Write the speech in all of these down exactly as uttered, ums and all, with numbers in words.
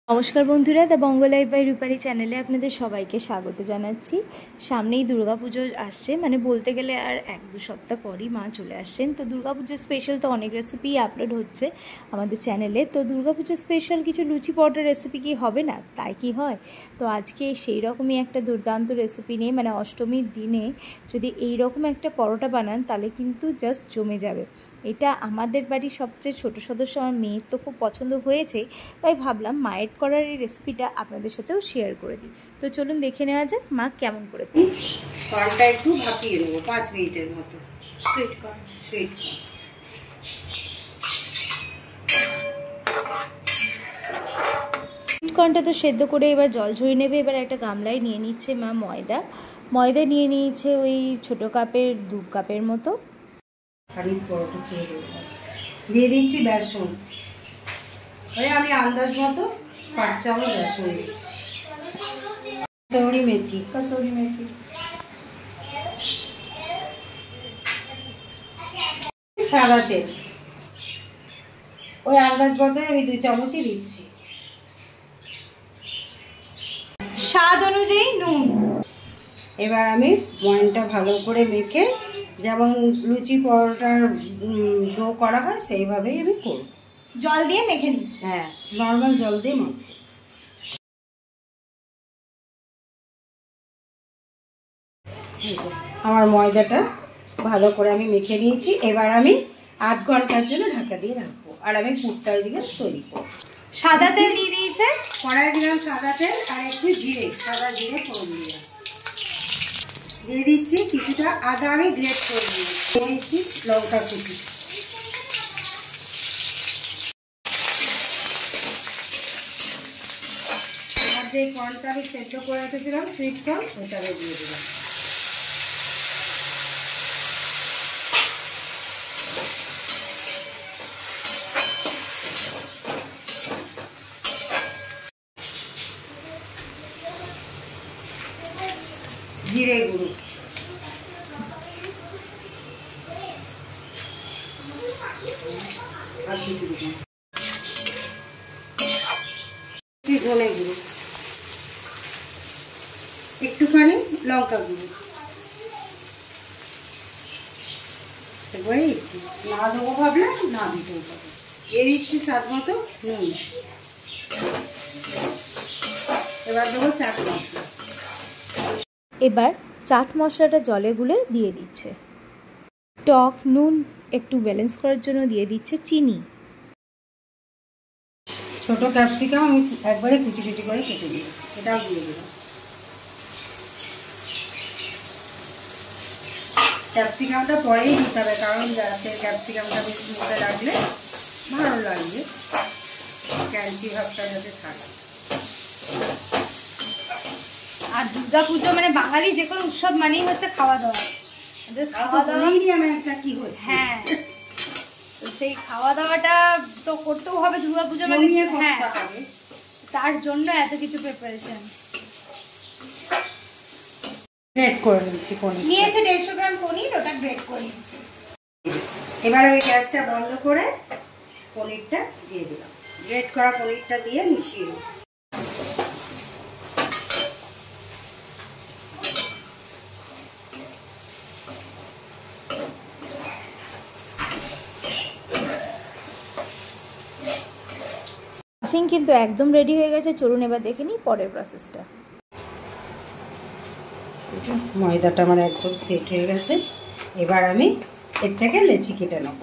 নমস্কার বন্ধুরা, the Banga life by Rupali চ্যানেলে আপনাদের সবাইকে স্বাগত জানাচ্ছি। সামনেই দুর্গাপুজো আসছে, মানে বলতে গেলে আর এক দু সপ্তাহ পরই মা চলে আসছেন। তো দুর্গাপুজো স্পেশাল তো অনেক রেসিপি আপলোড হচ্ছে আমাদের চ্যানেলে। তো দুর্গাপুজো স্পেশাল কিছু লুচি পরোটার রেসিপি কি হবে না? তাই কি হয়? তো আজকে সেই রকমই একটা দুর্দান্ত রেসিপি নিয়ে, মানে অষ্টমীর দিনে যদি এই রকম একটা পরোটা বানান তাহলে কিন্তু জাস্ট জমে যাবে। এটা আমাদের বাড়ির সবচেয়ে ছোট সদস্য আমার মেয়ের তো খুব পছন্দ হয়েছে, তাই ভাবলাম মায়ের করার এই রেসিপিটা আপনাদের সাথেও শেয়ার করে দিই। তো চলুন দেখে নেওয়া যাক মা কেমন করে করছে। কর্নটা একটু ভাপিয়ে নেবো পাঁচ মিনিটের মতো। Sweet corn sweet corn sweet কর্নটা তো সেদ্ধ করে এবার জল ঝরিয়ে নেবে। এবার একটা গামলায় নিয়ে নিচ্ছে মা ময়দা। ময়দা নিয়ে নিয়েছে ওই ছোটো কাপের দু কাপের মতো। খানিক পরোটা খেয়ে দেবো। দিয়ে দিচ্ছি বেসন। ওই আমি আন্দাজ মতো পাঁচ চামচ বেসন দিচ্ছি। কসুরি মেথি কসুরি মেথি সাদা তেল ওই আন্দাজ মতো আমি দুই চামচই দিচ্ছি। স্বাদ অনুযায়ী নুন। এবার আমি ময়নটা ভালো করে মেখে যেমন লুচি পরোটার ডো করা হয় সেইভাবেই আমি করব। জল দিয়ে মেখে নিচ্ছি। হ্যাঁ, নর্মাল জল দিয়ে মাখবো। আমার ময়দাটা ভালো করে আমি মেখে নিয়েছি। এবার আমি আধ ঘন্টার জন্য ঢাকা দিয়ে রাখবো, আর আমি পুরটা ওইদিকে তৈরি করবো। সাদা তেল দিয়ে দিয়েছে, কড়াই দিলাম সাদা তেল আর একটু জিরে, সাদা জিরে ফোড়ন দিলাম। দিয়ে দিচ্ছি কিছুটা আদা আমি গ্রেট করে দিয়েছি। দিচ্ছি লঙ্কা কুচি। আর যে কর্নটা আমি সেদ্ধ করে রেখেছিলাম সুইট কর্ন, ওটা আমি দিয়ে দিলাম। জিরে গুঁড়ো, আর কিছু দিলাম ধনে গুঁড়ো, একটুখানি লঙ্কা গুঁড়ো। এবারে একটু না দেবো ভাবলে না দিতেও পারবো। দিয়ে দিচ্ছি স্বাদ মতো নুন। এবার দেবো চাট মশলা। এবার চাট মশলাটা জলে গুলে দিয়ে দিচ্ছে। টক নুন একটু ব্যালেন্স করার জন্য দিয়ে দিচ্ছে চিনি। ছোট ক্যাপসিকাম আমি একবারে কুচি কুচি করে কেটে দিয়েছি, এটাও দিয়ে দিলাম। ক্যাপসিকামটা পরেই দিতে হবে, কারণ যাতে ক্যাপসিকামটা বেশি মধ্যে রাখলে ভালো লাগবে, ক্যাঞ্চি ভাবটা যাতে থাকে। আর দুর্গা পুজো মানে বাঙালি যে কোনো উৎসব মানেই হচ্ছে খাওয়া দাওয়া। খাওয়া দাওয়াই আমি একটা কি হচ্ছে। হ্যাঁ, তো সেই খাওয়া দাওয়াটা তো করতেও হবে দুর্গা পুজো মানে। হ্যাঁ, তার জন্য এত কিছু প্রিপারেশন। গ্রেট করে নিচ্ছি পনির। নিয়েছে দেড়শো গ্রাম পনির, ওটা গ্রেট করে নিচ্ছি। এবার আমি গ্যাসটা বন্ধ করে পনিরটা দিয়ে দিলাম। গ্রেট করা পনিরটা দিয়ে মিশিয়ে দিই। স্টাফিং কিন্তু একদম রেডি হয়ে গেছে। চলুন এবার দেখে নিই পরের প্রসেসটা। ময়দাটা আমার একদম সেট হয়ে গেছে। এবার আমি এর থেকে লেচি কেটে নেব।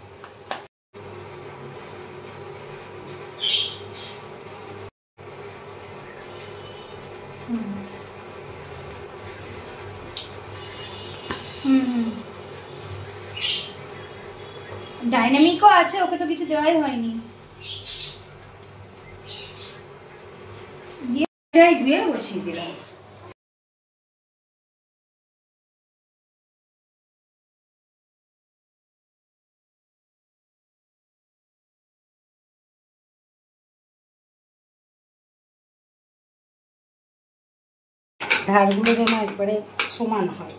ডাইনামিকও আছে, ওকে তো কিছু দেওয়াই হয়নি। এটাই ধুয়ে বসিয়ে দিলাম। ধারগুলো যেন একবারে সমান হয়।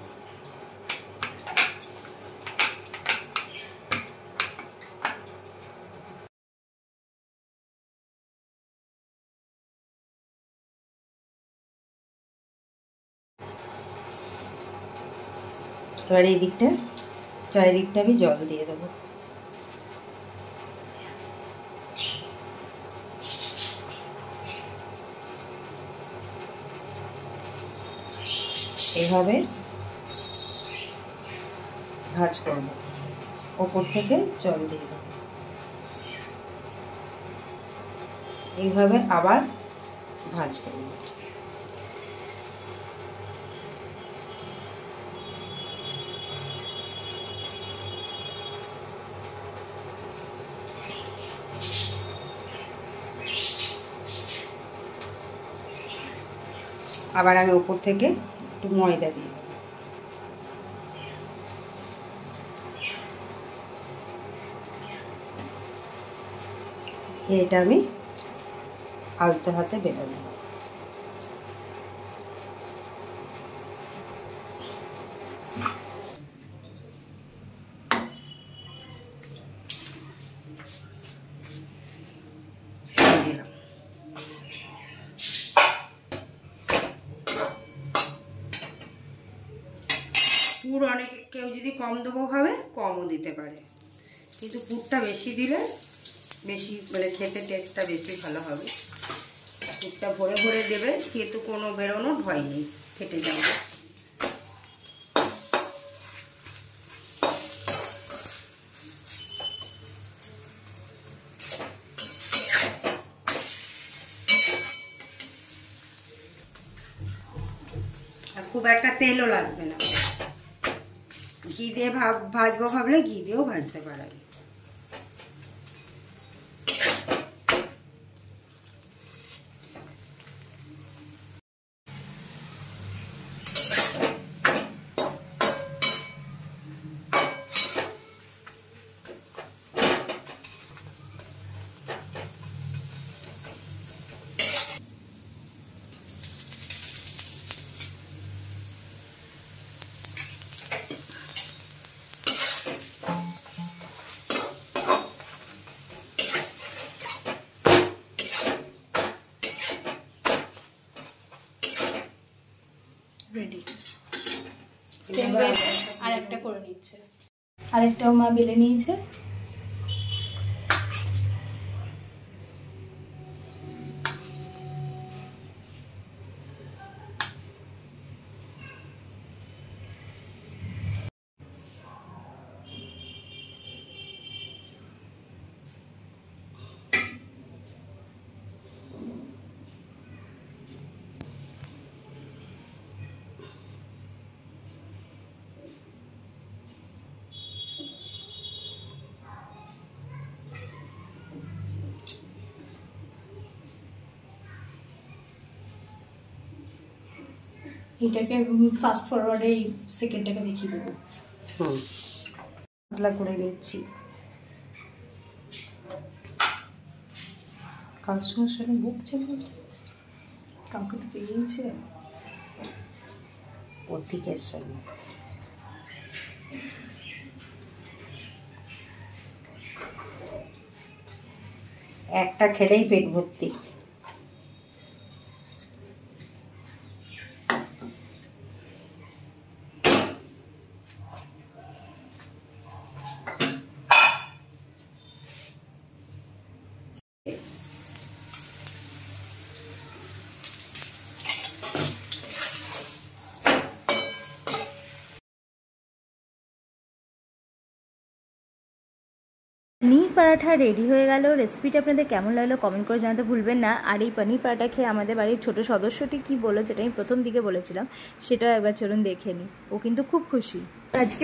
এবার এই দিকটা চারিদিকটা আমি জল দিয়ে দেবো। এভাবে ভাজ করব, ওপর থেকে জল দিয়ে দেবো। এইভাবে আবার ভাজ করব। আবার আমি উপর থেকে একটু ময়দা দিয়ে দেবো। এটা আমি আলতো হাতে বেলে নেব। পুর অনেক কেউ যদি কম দেবো ভাবে কমও দিতে পারে, কিন্তু পুরটা বেশি দিলে বেশি মানে খেতে টেস্টটা বেশি ভালো হবে। পুরটা ভরে ভরে দেবে, কিন্তু কোনো বেরোনোর ভয় নেই, ফেটে যাবে। আর খুব একটা তেলও লাগবে না। ঘি দিয়ে ভাব ভাজবো ভাবলে ঘি দিয়েও ভাজতে পারে। রেডি। সেম ওয়ে আর একটা করে নিচ্ছে, আরেকটাও মা বেলে নিয়েছে। এটাকে ফাস্ট ফরওয়ার্ডে এই সেকেন্ডটাকে দেখিয়ে দেবো। হুম, পাতলা করে নিচ্ছি। কার সঙ্গে সঙ্গে বুকছে বলতে কাউকে তো পেয়েছে প্রতীকের সঙ্গে। একটা খেলেই পেট ভর্তি। পনির পরাঠা রেডি হয়ে গেল। রেসিপিটা আপনাদের কেমন লাগলো কমেন্ট করে জানাতে ভুলবেন না। আর এই পনির পরাঠা খেয়ে আমাদের বাড়ির ছোট সদস্যটি কি বলল, যেটা আমি প্রথম দিকে বলেছিলাম, সেটা একবার চলুন দেখে নিই। ও কিন্তু খুব খুশি আজকে।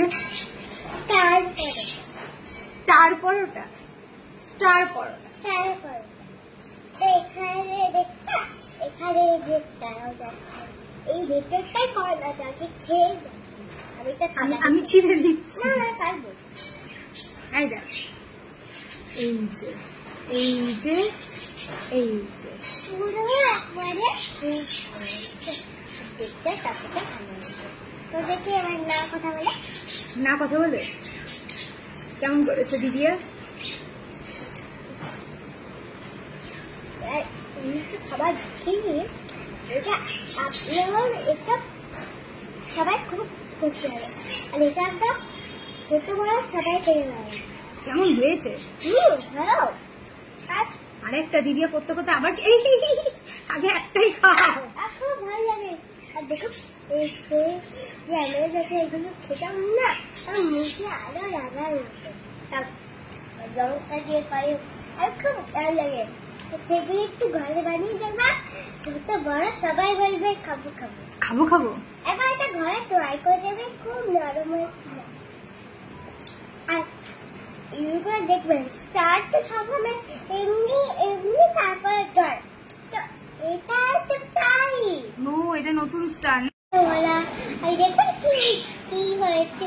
Star paratha, star paratha, star paratha. এখানে দেখছো, এখানে ভেতরটাও দেখো, এই ভেতরটাই কয়লা যাকে খেয়ে আমি তো আমি ছিঁড়ে দিচ্ছি। না না পারবো। এই দেখ, এই যে এই যে এই যে পুরো একবারে দেখতে তাকে ভালো তো দেখি আমার না কথা বলে না কথা বলে কেমন করেছে দিদিয়া? একটু খাবার খেয়ে এটা আপনার এটা সবাই খুব করতে হবে। আর এটা একটা ছোট বড় সবাই খেয়ে নেয়। কেমন হয়েছে? হুম, ভালো। আর আরেকটা দিদিয়া করতে করতে আবার এই আগে একটাই খাও। আর খুব ভালো লাগে। আর দেখো এই সে যে আমরা যখন এগুলো খেতাম না, আর মুখে আরো লাগার মতো লঙ্কা দিয়ে পাই, আর খুব ভালো লাগে। সেগুলো একটু ঘরে বানিয়ে দেবা, ছোট বড় সবাই বলবে খাবো খাবো খাবো খাবো। এবার এটা ঘরে ট্রাই করে দেবে, খুব নরম হয়েছিল। আর ইউটিউবে দেখবেন স্টার তো সবসময় এমনি এমনি তারপরে ড্রয়, তো এটা তো তাই নো, এটা নতুন স্টার। ওরা আর দেখবেন কি কি হয়েছে